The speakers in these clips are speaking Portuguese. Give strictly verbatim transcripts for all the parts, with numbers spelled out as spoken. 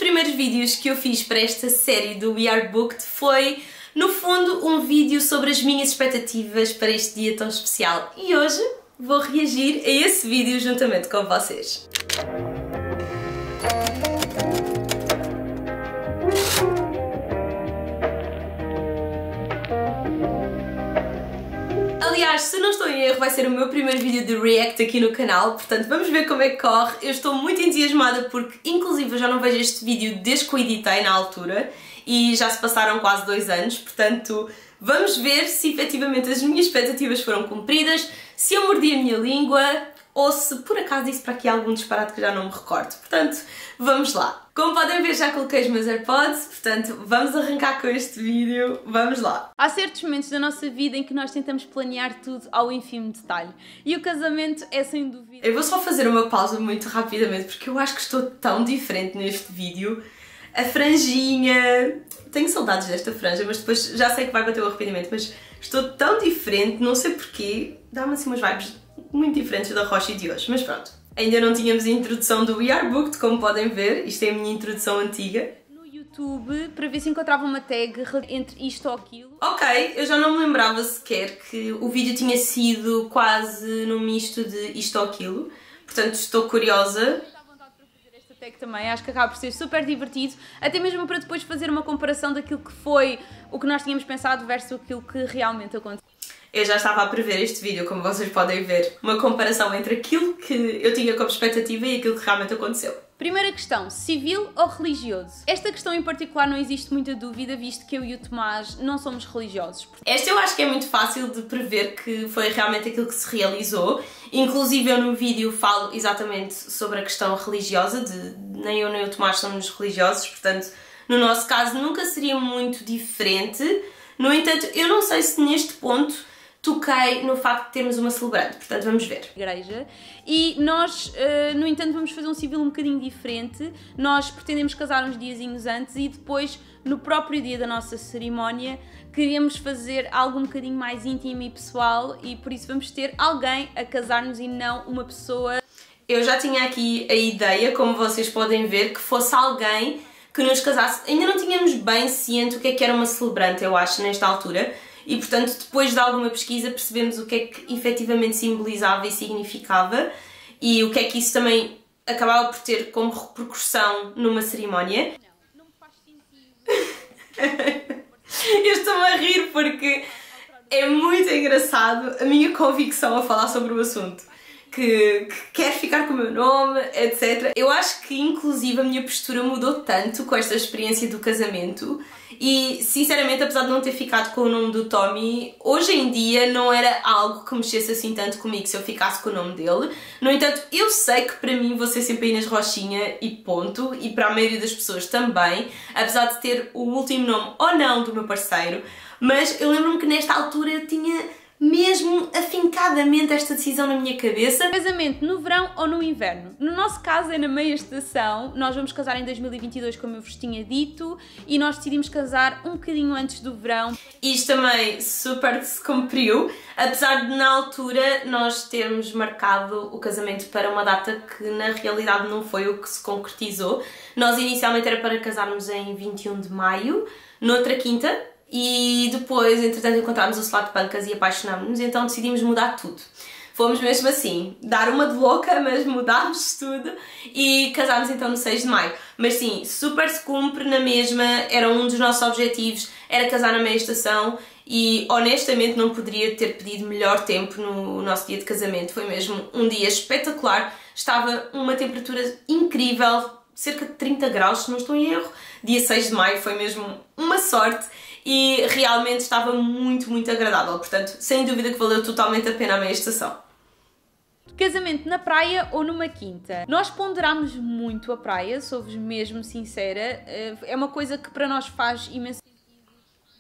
primeiros vídeos que eu fiz para esta série do We Are Booked foi, no fundo, um vídeo sobre as minhas expectativas para este dia tão especial. E hoje vou reagir a esse vídeo juntamente com vocês. Aliás, se não estou em erro, vai ser o meu primeiro vídeo de react aqui no canal, portanto vamos ver como é que corre. Eu estou muito entusiasmada porque, inclusive, eu já não vejo este vídeo desde que o editei na altura e já se passaram quase dois anos, portanto vamos ver se efetivamente as minhas expectativas foram cumpridas, se eu mordi a minha língua ou se por acaso disse para aqui algum disparate que já não me recordo. Portanto, vamos lá. Como podem ver, já coloquei os meus AirPods, portanto vamos arrancar com este vídeo, vamos lá. Há certos momentos da nossa vida em que nós tentamos planear tudo ao ínfimo detalhe e o casamento é sem dúvida... Eu vou só fazer uma pausa muito rapidamente porque eu acho que estou tão diferente neste vídeo. A franjinha... Tenho saudades desta franja, mas depois já sei que vai bater o arrependimento, mas estou tão diferente, não sei porquê, dá-me assim umas vibes muito diferentes da Roshi de hoje, mas pronto. Ainda não tínhamos a introdução do We Are Booked, como podem ver, isto é a minha introdução antiga. No YouTube, para ver se encontrava uma tag entre isto ou aquilo. Ok, eu já não me lembrava sequer que o vídeo tinha sido quase num misto de isto ou aquilo, portanto estou curiosa. Esta tag também, acho que acaba por ser super divertido, até mesmo para depois fazer uma comparação daquilo que foi o que nós tínhamos pensado versus aquilo que realmente aconteceu. Eu já estava a prever este vídeo, como vocês podem ver, uma comparação entre aquilo que eu tinha como expectativa e aquilo que realmente aconteceu. Primeira questão, civil ou religioso? Esta questão em particular não existe muita dúvida, visto que eu e o Tomás não somos religiosos. Esta eu acho que é muito fácil de prever que foi realmente aquilo que se realizou. Inclusive eu no vídeo falo exatamente sobre a questão religiosa, de nem eu nem o Tomás somos religiosos, portanto no nosso caso nunca seria muito diferente. No entanto, eu não sei se neste ponto toquei no facto de termos uma celebrante, portanto vamos ver. Igreja. E nós, no entanto, vamos fazer um civil um bocadinho diferente. Nós pretendemos casar uns diazinhos antes e depois, no próprio dia da nossa cerimónia, queremos fazer algo um bocadinho mais íntimo e pessoal e por isso vamos ter alguém a casar-nos e não uma pessoa... Eu já tinha aqui a ideia, como vocês podem ver, que fosse alguém que nos casasse. Ainda não tínhamos bem ciente o que é que era uma celebrante, eu acho, nesta altura. E, portanto, depois de alguma pesquisa percebemos o que é que efetivamente simbolizava e significava e o que é que isso também acabava por ter como repercussão numa cerimónia. Não, não me faz sentido. Eu estou-me a rir porque é muito engraçado a minha convicção a falar sobre o assunto. Que, que quer ficar com o meu nome, etcétera. Eu acho que, inclusive, a minha postura mudou tanto com esta experiência do casamento e, sinceramente, apesar de não ter ficado com o nome do Tommy, hoje em dia não era algo que mexesse assim tanto comigo se eu ficasse com o nome dele. No entanto, eu sei que para mim vou ser sempre a Inês Rochinha e ponto, e para a maioria das pessoas também, apesar de ter o último nome ou não do meu parceiro, mas eu lembro-me que nesta altura eu tinha mesmo afincadamente esta decisão na minha cabeça. Casamento no verão ou no inverno? No nosso caso é na meia estação, nós vamos casar em dois mil e vinte e dois como eu vos tinha dito e nós decidimos casar um bocadinho antes do verão. Isto também super se cumpriu, apesar de na altura nós termos marcado o casamento para uma data que na realidade não foi o que se concretizou. Nós inicialmente era para casarmos em vinte e um de maio, noutra quinta, e depois, entretanto, encontramos o Slot Pancas e apaixonámos-nos, então decidimos mudar tudo. Fomos mesmo assim, dar uma de louca, mas mudámos tudo e casámos então no seis de maio. Mas sim, super se cumpre na mesma, era um dos nossos objetivos, era casar na meia estação e honestamente não poderia ter pedido melhor tempo no nosso dia de casamento. Foi mesmo um dia espetacular, estava uma temperatura incrível, cerca de trinta graus, se não estou em erro. Dia seis de maio foi mesmo uma sorte e realmente estava muito, muito agradável. Portanto, sem dúvida que valeu totalmente a pena a meia estação. Casamento na praia ou numa quinta? Nós ponderámos muito a praia, sou-vos mesmo sincera. É uma coisa que para nós faz imenso sentido.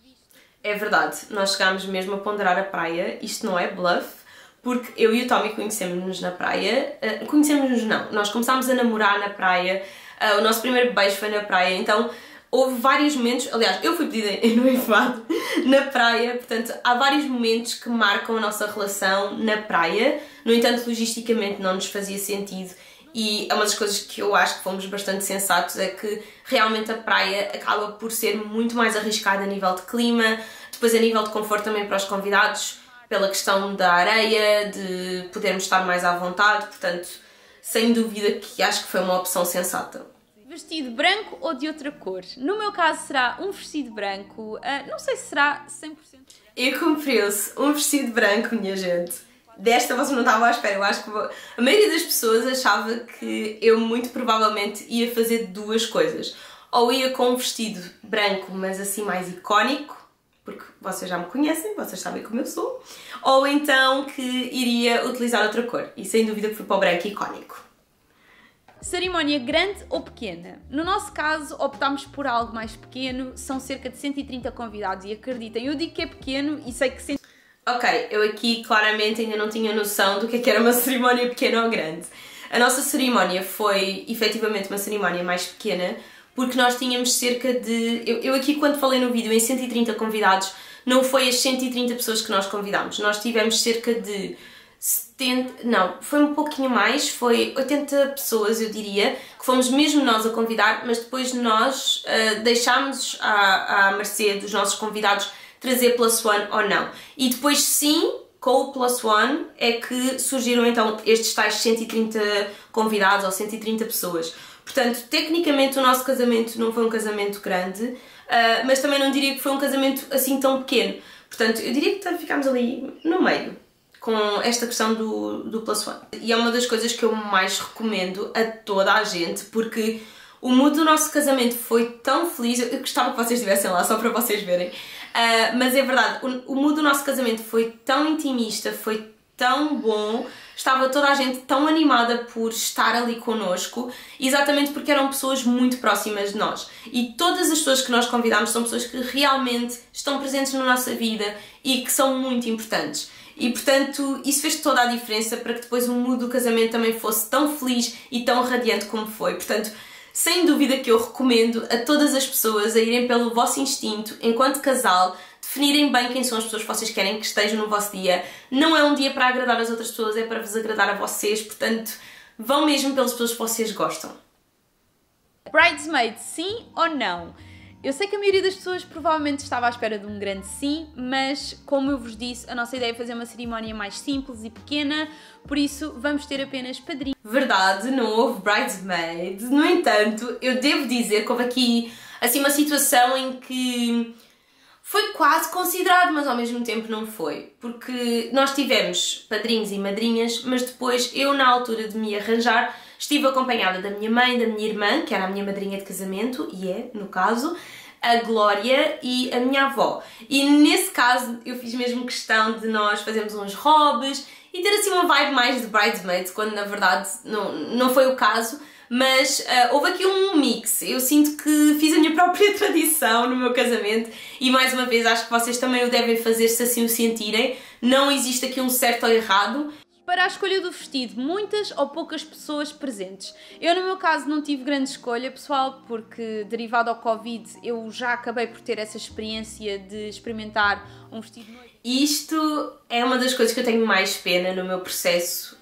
É verdade, nós chegámos mesmo a ponderar a praia, isto não é bluff, porque eu e o Tommy conhecemos-nos na praia. Uh, conhecemos-nos não, nós começámos a namorar na praia, uh, o nosso primeiro beijo foi na praia, então houve vários momentos, aliás, eu fui pedida em noivado na praia, portanto há vários momentos que marcam a nossa relação na praia, no entanto logisticamente não nos fazia sentido e é uma das coisas que eu acho que fomos bastante sensatos, é que realmente a praia acaba por ser muito mais arriscada a nível de clima, depois a nível de conforto também para os convidados, pela questão da areia, de podermos estar mais à vontade, portanto, sem dúvida que acho que foi uma opção sensata. Vestido branco ou de outra cor? No meu caso será um vestido branco, uh, não sei se será cem por cento. Eu comprei-se um vestido branco, minha gente. Desta vocês não estavam à espera, eu acho que vou... a maioria das pessoas achava que eu muito provavelmente ia fazer duas coisas. Ou ia com um vestido branco, mas assim mais icónico, porque vocês já me conhecem, vocês sabem como eu sou, ou então que iria utilizar outra cor, e sem dúvida que fui para o branco icónico. Cerimónia grande ou pequena? No nosso caso optámos por algo mais pequeno, são cerca de cento e trinta convidados e acreditem, eu digo que é pequeno e sei que... cento... Ok, eu aqui claramente ainda não tinha noção do que é que era uma cerimónia pequena ou grande. A nossa cerimónia foi efetivamente uma cerimónia mais pequena, porque nós tínhamos cerca de... Eu, eu aqui quando falei no vídeo em cento e trinta convidados, não foi as cento e trinta pessoas que nós convidámos, nós tivemos cerca de setenta... Não, foi um pouquinho mais, foi oitenta pessoas eu diria, que fomos mesmo nós a convidar, mas depois nós uh, deixámos à, à mercê dos nossos convidados trazer plus one ou não. E depois sim, com o plus one, é que surgiram então estes tais cento e trinta convidados ou cento e trinta pessoas. Portanto, tecnicamente o nosso casamento não foi um casamento grande, uh, mas também não diria que foi um casamento assim tão pequeno. Portanto, eu diria que ficámos ali no meio, com esta questão do, do plus one. E é uma das coisas que eu mais recomendo a toda a gente, porque o mood do nosso casamento foi tão feliz, eu gostava que vocês estivessem lá só para vocês verem, uh, mas é verdade, o, o mood do nosso casamento foi tão intimista, foi tão bom, estava toda a gente tão animada por estar ali connosco, exatamente porque eram pessoas muito próximas de nós. E todas as pessoas que nós convidámos são pessoas que realmente estão presentes na nossa vida e que são muito importantes. E portanto, isso fez toda a diferença para que depois o mood do casamento também fosse tão feliz e tão radiante como foi. Portanto, sem dúvida que eu recomendo a todas as pessoas a irem pelo vosso instinto, enquanto casal, definirem bem quem são as pessoas que vocês querem que estejam no vosso dia. Não é um dia para agradar as outras pessoas, é para vos agradar a vocês, portanto, vão mesmo pelas pessoas que vocês gostam. Bridesmaid, sim ou não? Eu sei que a maioria das pessoas provavelmente estava à espera de um grande sim, mas como eu vos disse, a nossa ideia é fazer uma cerimónia mais simples e pequena, por isso vamos ter apenas padrinhos. Verdade, não houve bridesmaid. No entanto, eu devo dizer que houve aqui assim uma situação em que foi quase considerado, mas ao mesmo tempo não foi. Porque nós tivemos padrinhos e madrinhas, mas depois eu, na altura de me arranjar, estive acompanhada da minha mãe, da minha irmã, que era a minha madrinha de casamento, e é, no caso, a Glória e a minha avó. E nesse caso eu fiz mesmo questão de nós fazermos uns hobbies e ter assim uma vibe mais de bridesmaids, quando na verdade não, não foi o caso, mas uh, houve aqui um mix. Eu sinto que fiz a minha própria tradição no meu casamento e mais uma vez acho que vocês também o devem fazer se assim o sentirem. Não existe aqui um certo ou errado. Para a escolha do vestido, muitas ou poucas pessoas presentes. Eu no meu caso não tive grande escolha, pessoal, porque derivado ao Covid eu já acabei por ter essa experiência de experimentar um vestido noivo. Isto é uma das coisas que eu tenho mais pena no meu processo,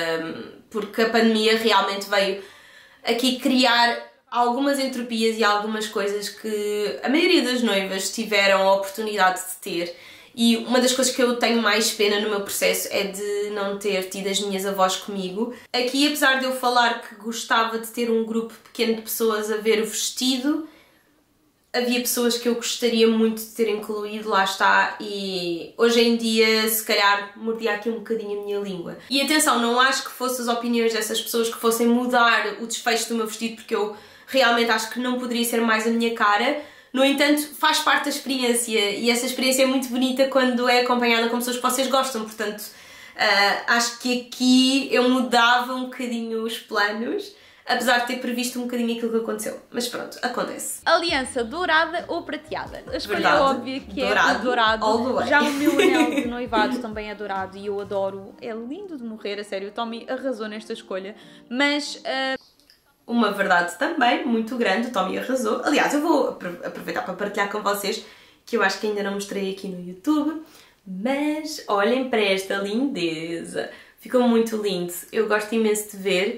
porque a pandemia realmente veio aqui criar algumas entropias e algumas coisas que a maioria das noivas tiveram a oportunidade de ter. E uma das coisas que eu tenho mais pena no meu processo é de não ter tido as minhas avós comigo. Aqui, apesar de eu falar que gostava de ter um grupo pequeno de pessoas a ver o vestido, havia pessoas que eu gostaria muito de ter incluído, lá está, e hoje em dia se calhar mordia aqui um bocadinho a minha língua. E atenção, não acho que fossem as opiniões dessas pessoas que fossem mudar o desfecho do meu vestido, porque eu realmente acho que não poderia ser mais a minha cara. No entanto, faz parte da experiência e essa experiência é muito bonita quando é acompanhada com pessoas que vocês gostam, portanto uh, acho que aqui eu mudava um bocadinho os planos, apesar de ter previsto um bocadinho aquilo que aconteceu, mas pronto, acontece. Aliança dourada ou prateada? A escolha Verdade. óbvia que Dourado, é o dourado, all the way. já o meu anel de noivado também é dourado e eu adoro, é lindo de morrer, a sério, o Tommy arrasou nesta escolha, mas... Uh... Uma verdade também muito grande, o Tommy arrasou. Aliás, eu vou aproveitar para partilhar com vocês, que eu acho que ainda não mostrei aqui no YouTube, mas olhem para esta lindeza. Ficou muito lindo. Eu gosto imenso de ver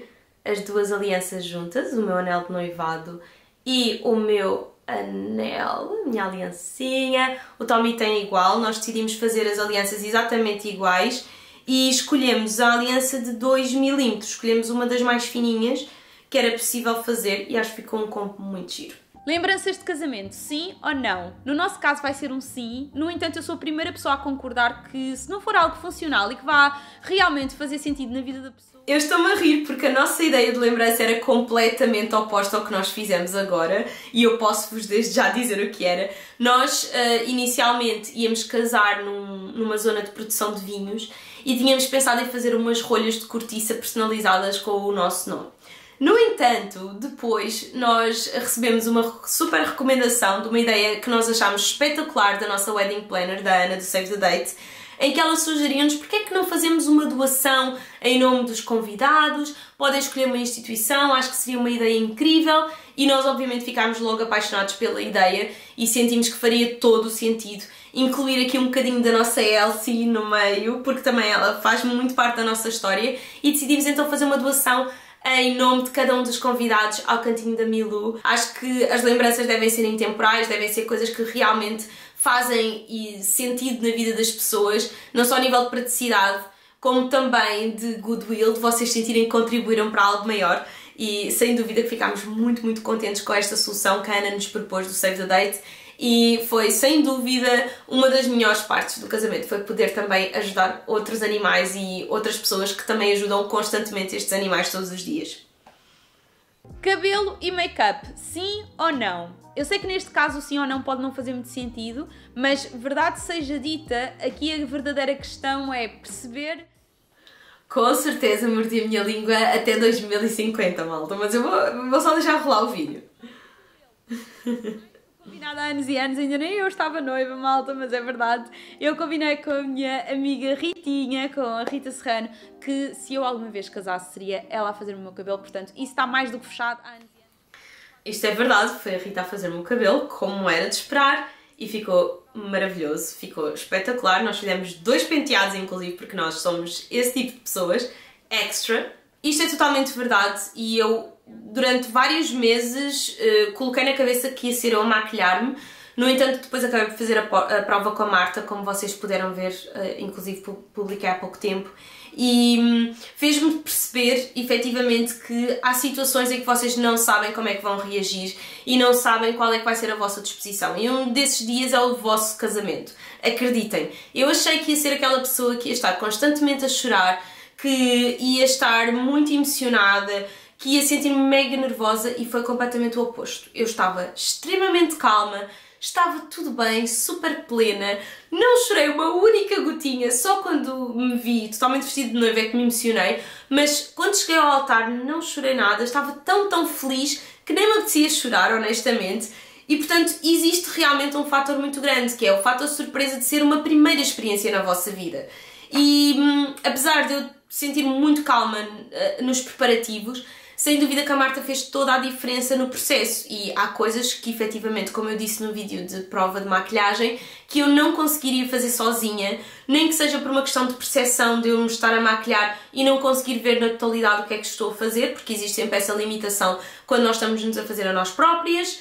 as duas alianças juntas, o meu anel de noivado e o meu anel, a minha aliancinha. O Tommy tem igual, nós decidimos fazer as alianças exatamente iguais e escolhemos a aliança de dois milímetros, escolhemos uma das mais fininhas que era possível fazer e acho que ficou um combo muito giro. Lembranças de casamento, sim ou não? No nosso caso vai ser um sim, no entanto eu sou a primeira pessoa a concordar que se não for algo funcional e que vá realmente fazer sentido na vida da pessoa... Eu estou-me a rir porque a nossa ideia de lembrança era completamente oposta ao que nós fizemos agora e eu posso-vos desde já dizer o que era. Nós uh, inicialmente íamos casar num, numa zona de produção de vinhos e tínhamos pensado em fazer umas rolhas de cortiça personalizadas com o nosso nome. No entanto, depois nós recebemos uma super recomendação de uma ideia que nós achámos espetacular da nossa wedding planner, da Ana, do Save the Date, em que ela sugeriu-nos porque é que não fazemos uma doação em nome dos convidados, podem escolher uma instituição, acho que seria uma ideia incrível e nós obviamente ficámos logo apaixonados pela ideia e sentimos que faria todo o sentido incluir aqui um bocadinho da nossa Elsie no meio, porque também ela faz muito parte da nossa história e decidimos então fazer uma doação em nome de cada um dos convidados ao cantinho da Milu. Acho que as lembranças devem ser intemporais, devem ser coisas que realmente fazem sentido na vida das pessoas, não só a nível de praticidade, como também de goodwill, de vocês sentirem que contribuíram para algo maior e sem dúvida que ficámos muito, muito contentes com esta solução que a Ana nos propôs do Save the Date e foi sem dúvida uma das melhores partes do casamento, foi poder também ajudar outros animais e outras pessoas que também ajudam constantemente estes animais todos os dias. Cabelo e make-up, sim ou não? Eu sei que neste caso o sim ou não pode não fazer muito sentido, mas verdade seja dita, aqui a verdadeira questão é perceber... Com certeza mordi a minha língua até dois mil e cinquenta, malta, mas eu vou, vou só deixar rolar o vídeo. Combinado há anos e anos, ainda nem eu estava noiva, malta, mas é verdade. Eu combinei com a minha amiga Ritinha, com a Rita Serrano, que se eu alguma vez casasse seria ela a fazer o meu cabelo, portanto isso está mais do que fechado há anos e anos. Isto é verdade, foi a Rita a fazer o meu cabelo, como era de esperar, e ficou maravilhoso, ficou espetacular. Nós fizemos dois penteados, inclusive, porque nós somos esse tipo de pessoas, extra. Isto é totalmente verdade e eu... durante vários meses uh, coloquei na cabeça que ia ser eu a maquilhar-me, no entanto depois acabei por fazer a, a prova com a Marta, como vocês puderam ver, uh, inclusive publiquei há pouco tempo, e um, fez-me perceber efetivamente que há situações em que vocês não sabem como é que vão reagir e não sabem qual é que vai ser a vossa disposição e um desses dias é o vosso casamento. Acreditem, eu achei que ia ser aquela pessoa que ia estar constantemente a chorar, que ia estar muito emocionada, que ia sentir-me mega nervosa e foi completamente o oposto. Eu estava extremamente calma, estava tudo bem, super plena, não chorei uma única gotinha, só quando me vi totalmente vestida de noiva é que me emocionei, mas quando cheguei ao altar não chorei nada, estava tão tão feliz que nem me apetecia chorar, honestamente, e portanto existe realmente um fator muito grande, que é o fator surpresa de ser uma primeira experiência na vossa vida. E hum, apesar de eu sentir-me muito calma uh, nos preparativos, sem dúvida que a Marta fez toda a diferença no processo e há coisas que efetivamente, como eu disse no vídeo de prova de maquilhagem, que eu não conseguiria fazer sozinha, nem que seja por uma questão de percepção de eu me estar a maquilhar e não conseguir ver na totalidade o que é que estou a fazer, porque existe sempre essa limitação quando nós estamos-nos a fazer a nós próprias.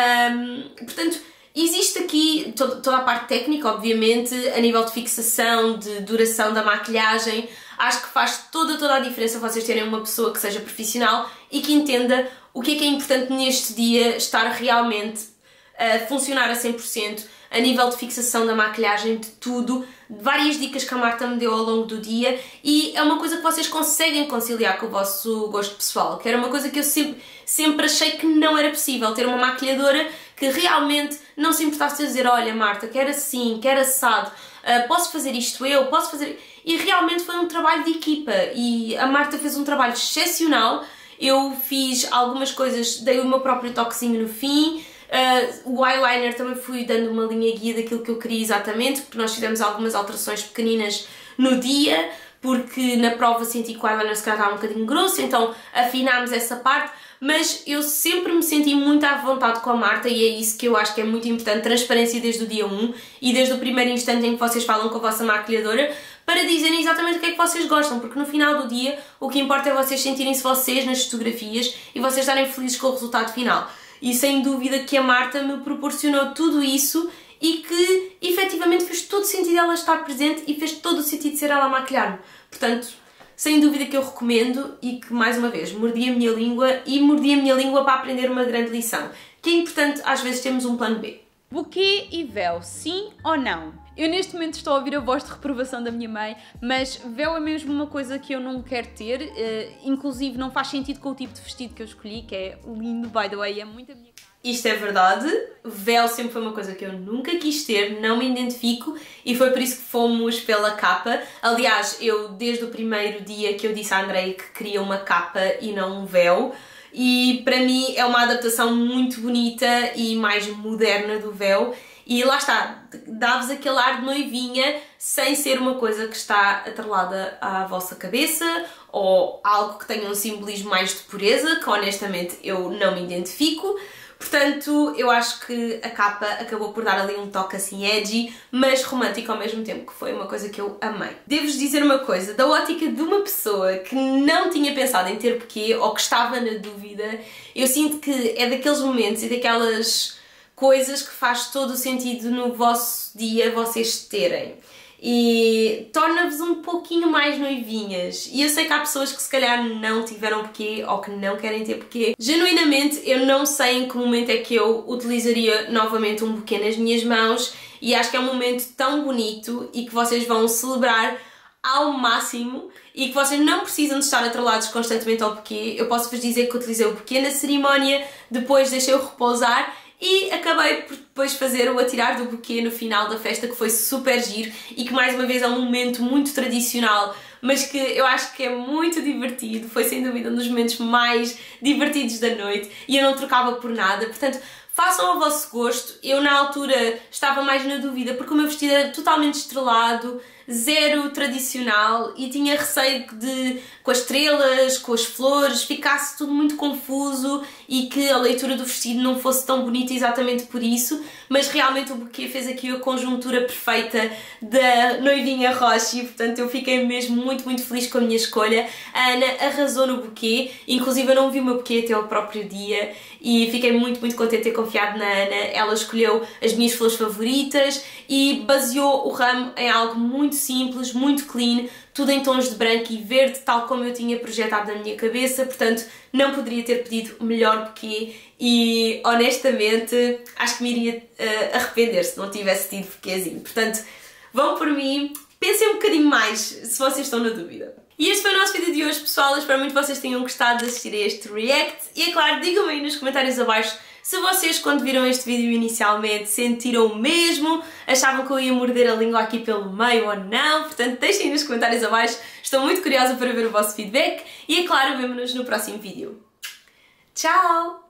Um, portanto, existe aqui toda, toda a parte técnica, obviamente, a nível de fixação, de duração da maquilhagem. Acho que faz toda, toda a diferença vocês terem uma pessoa que seja profissional e que entenda o que é que é importante neste dia estar realmente a funcionar a cem por cento a nível de fixação da maquilhagem, de tudo, várias dicas que a Marta me deu ao longo do dia e é uma coisa que vocês conseguem conciliar com o vosso gosto pessoal, que era uma coisa que eu sempre, sempre achei que não era possível, ter uma maquilhadora que realmente não se importasse de dizer, olha Marta, quero assim, quero assado, uh, posso fazer isto eu, posso fazer... E realmente foi um trabalho de equipa e a Marta fez um trabalho excepcional. Eu fiz algumas coisas, dei o meu próprio toquezinho no fim, uh, o eyeliner também fui dando uma linha guia daquilo que eu queria exatamente, porque nós fizemos algumas alterações pequeninas no dia, porque na prova senti que o eyeliner se calhar estava um bocadinho grosso, então afinámos essa parte, mas eu sempre me senti muito à vontade com a Marta e é isso que eu acho que é muito importante, transparência desde o dia um e desde o primeiro instante em que vocês falam com a vossa maquilhadora, para dizerem exatamente o que é que vocês gostam, porque no final do dia o que importa é vocês sentirem-se vocês nas fotografias e vocês estarem felizes com o resultado final. E sem dúvida que a Marta me proporcionou tudo isso e que efetivamente fez todo o sentido ela estar presente e fez todo o sentido ser ela a maquilhar-me. Portanto, sem dúvida que eu recomendo e que, mais uma vez, mordi a minha língua e mordi a minha língua para aprender uma grande lição. Que é importante, às vezes, termos um plano B. Buquê e véu, sim ou não? Eu neste momento estou a ouvir a voz de reprovação da minha mãe, mas véu é mesmo uma coisa que eu não quero ter, uh, inclusive não faz sentido com o tipo de vestido que eu escolhi, que é lindo, by the way, é muito a minha cara. Isto é verdade, véu sempre foi uma coisa que eu nunca quis ter, não me identifico e foi por isso que fomos pela capa. Aliás, eu desde o primeiro dia que eu disse à Andreia que queria uma capa e não um véu, e para mim é uma adaptação muito bonita e mais moderna do véu. E lá está, dá-vos aquele ar de noivinha sem ser uma coisa que está atrelada à vossa cabeça ou algo que tenha um simbolismo mais de pureza, que honestamente eu não me identifico. Portanto, eu acho que a capa acabou por dar ali um toque assim edgy, mas romântico ao mesmo tempo, que foi uma coisa que eu amei. Devo-vos dizer uma coisa, da ótica de uma pessoa que não tinha pensado em ter buquê ou que estava na dúvida, eu sinto que é daqueles momentos e daquelas coisas que faz todo o sentido no vosso dia vocês terem. E torna-vos um pouquinho mais noivinhas. E eu sei que há pessoas que se calhar não tiveram buquê ou que não querem ter buquê. Genuinamente eu não sei em que momento é que eu utilizaria novamente um buquê nas minhas mãos e acho que é um momento tão bonito e que vocês vão celebrar ao máximo e que vocês não precisam de estar atrelados constantemente ao buquê. Eu posso vos dizer que utilizei o buquê na cerimónia, depois deixei-o repousar e acabei por depois fazer o atirar do buquê no final da festa, que foi super giro e que mais uma vez é um momento muito tradicional, mas que eu acho que é muito divertido, foi sem dúvida um dos momentos mais divertidos da noite e eu não trocava por nada, portanto façam ao vosso gosto. Eu na altura estava mais na dúvida porque o meu vestido era totalmente estrelado, zero tradicional e tinha receio de, com as estrelas, com as flores, ficasse tudo muito confuso e que a leitura do vestido não fosse tão bonita exatamente por isso, mas realmente o buquê fez aqui a conjuntura perfeita da noivinha roxa e portanto eu fiquei mesmo muito, muito feliz com a minha escolha. A Ana arrasou no buquê, inclusive eu não vi o meu buquê até ao próprio dia e fiquei muito, muito contente de ter confiado na Ana. Ela escolheu as minhas flores favoritas e baseou o ramo em algo muito simples, muito clean, tudo em tons de branco e verde, tal como eu tinha projetado na minha cabeça, portanto não poderia ter pedido melhor buquê e honestamente acho que me iria uh, arrepender se não tivesse tido buquêzinho. Portanto, vão por mim, pensem um bocadinho mais se vocês estão na dúvida. E este foi o nosso vídeo de hoje, pessoal. Eu espero muito que vocês tenham gostado de assistir a este react e é claro, digam-me aí nos comentários abaixo se vocês, quando viram este vídeo inicialmente, sentiram o mesmo, achavam que eu ia morder a língua aqui pelo meio ou não, portanto deixem aí nos comentários abaixo, estou muito curiosa para ver o vosso feedback e é claro, vemo-nos no próximo vídeo. Tchau!